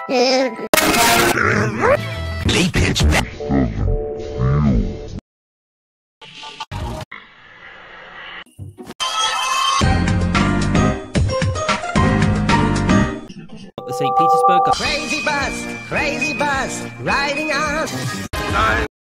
They pitch back. The St. Petersburg. Crazy bus, riding on.